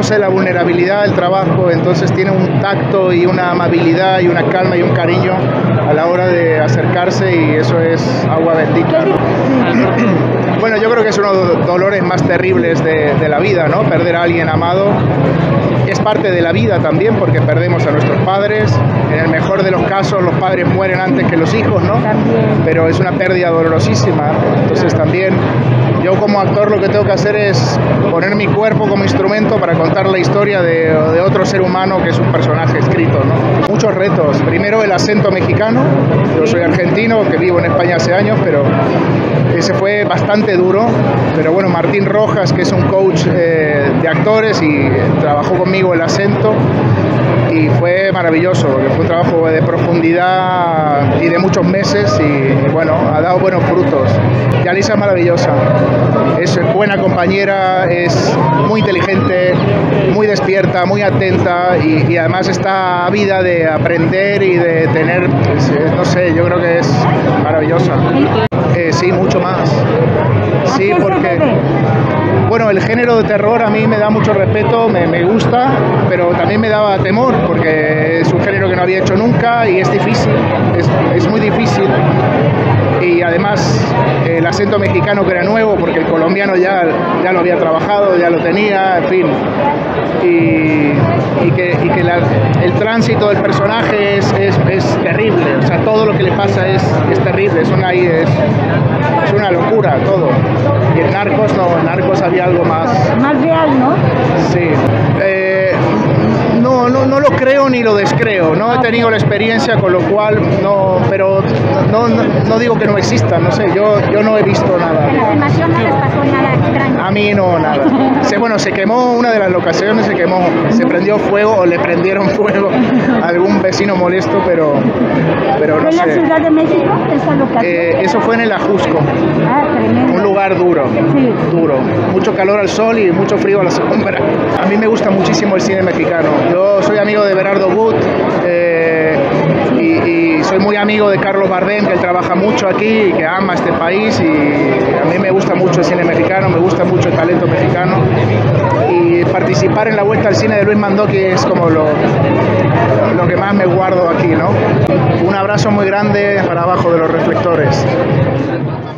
conoce la vulnerabilidad del trabajo, entonces tiene un tacto y una amabilidad y una calma y un cariño a la hora de acercarse, y eso es agua bendita, ¿no? Bueno, yo creo que es uno de los dolores más terribles de la vida, ¿no? Perder a alguien amado. Es parte de la vida también, porque perdemos a nuestros padres. En el mejor de los casos, los padres mueren antes que los hijos, ¿no? Pero es una pérdida dolorosísima. Entonces también yo como actor lo que tengo que hacer es poner mi cuerpo como instrumento para contar la historia de otro ser humano que es un personaje escrito, ¿no? Muchos retos. Primero, el acento mexicano. Yo soy argentino, que vivo en España hace años, pero ese fue bastante duro. Pero bueno, Martín Rojas, que es un coach de actores y trabajó conmigo el acento, y fue maravilloso, porque fue un trabajo de profundidad y de muchos meses, y bueno, ha dado buenos frutos. Yalitza es maravillosa, es buena compañera, es muy inteligente, muy despierta, muy atenta, y además está ávida de aprender y de tener, no sé, yo creo que es maravillosa. Sí, mucho más. Sí, porque bueno, el género de terror a mí me da mucho respeto, me gusta, pero también me daba temor, porque es un género que no había hecho nunca y es difícil, es muy difícil. Y además el acento mexicano, que era nuevo, porque el colombiano ya lo había trabajado, ya lo tenía, en fin. Y que el tránsito del personaje es terrible, o sea, todo lo que le pasa es terrible, es una locura todo. Y en Narcos no, en Narcos había algo más real, ¿no? Sí. No lo creo ni lo descreo, no he tenido la experiencia, con lo cual no, pero no digo que no exista, no sé, yo no he visto nada. ¿En la filmación no les pasó nada extraño? A mí no, nada. Bueno, se quemó una de las locaciones, se prendió fuego, o le prendieron fuego a algún vecino molesto, pero no sé. ¿Fue en la Ciudad de México esa locación? Eso fue en el Ajusco. Ah, tremendo. Un lugar duro, sí. Duro. Mucho calor al sol y mucho frío a la sombra. A mí me gusta muchísimo el cine mexicano. Yo soy amigo de Bernardo Wood, y soy muy amigo de Carlos Bardem, que él trabaja mucho aquí y que ama este país, y a mí me gusta mucho el cine mexicano, me gusta mucho el talento mexicano, y participar en la Vuelta al Cine de Luis Mandoki es como lo que más me guardo aquí, ¿no? Un abrazo muy grande para abajo de los reflectores.